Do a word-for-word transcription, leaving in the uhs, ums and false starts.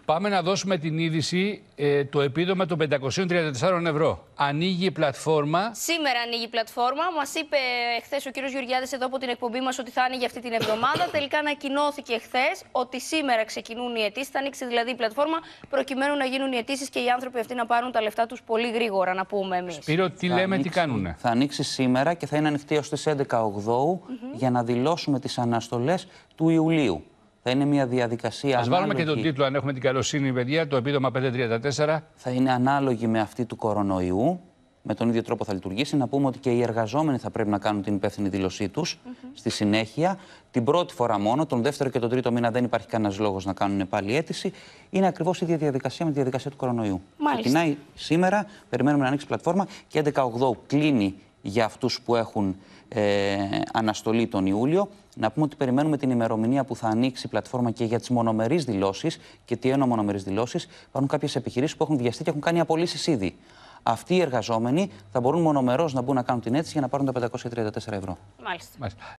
Πάμε να δώσουμε την είδηση, ε, το επίδομα των πεντακόσιων τριάντα τεσσάρων ευρώ. Ανοίγει η πλατφόρμα. Σήμερα ανοίγει η πλατφόρμα. Μας είπε χθες ο κύριος Γεωργιάδης εδώ από την εκπομπή μας ότι θα άνοιγε αυτή την εβδομάδα. Τελικά ανακοινώθηκε χθες ότι σήμερα ξεκινούν οι αιτήσεις. Θα ανοίξει δηλαδή η πλατφόρμα προκειμένου να γίνουν οι αιτήσεις και οι άνθρωποι αυτοί να πάρουν τα λεφτά τους πολύ γρήγορα, να πούμε εμείς. Σπύρο, τι Θα λέμε, ανοίξει, τι κάνουνε. Θα ανοίξει σήμερα και θα είναι ανοιχτή ως τις έντεκα Οκτώου Mm-hmm. για να δηλώσουμε τις αναστολές του Ιουλίου. Θα είναι μια διαδικασία. Ας βάλουμε ανάλογη... και τον τίτλο, αν έχουμε την καλοσύνη, παιδιά, το επίδομα πεντακόσια τριάντα τέσσερα. Θα είναι ανάλογη με αυτή του κορονοϊού. Με τον ίδιο τρόπο θα λειτουργήσει. Να πούμε ότι και οι εργαζόμενοι θα πρέπει να κάνουν την υπεύθυνη δήλωσή τους Mm-hmm. στη συνέχεια. Την πρώτη φορά μόνο, τον δεύτερο και τον τρίτο μήνα δεν υπάρχει κανένας λόγος να κάνουν πάλι αίτηση. Είναι ακριβώς η ίδια διαδικασία με τη διαδικασία του κορονοϊού. Μάλιστα. Ξεκινάει σήμερα, περιμένουμε να ανοίξει πλατφόρμα και έντεκα Οκτώου κλείνει για αυτούς που έχουν ε, αναστολή τον Ιούλιο. Να πούμε ότι περιμένουμε την ημερομηνία που θα ανοίξει η πλατφόρμα και για τις μονομερείς δηλώσεις. Και τι εννοώ μονομερείς δηλώσεις? Υπάρχουν κάποιες επιχειρήσεις που έχουν βιαστεί και έχουν κάνει απολύσεις ήδη. Αυτοί οι εργαζόμενοι θα μπορούν μονομερώς να μπουν να κάνουν την αίτηση για να πάρουν τα πεντακόσια τριάντα τέσσερα ευρώ. Μάλιστα. Μάλιστα.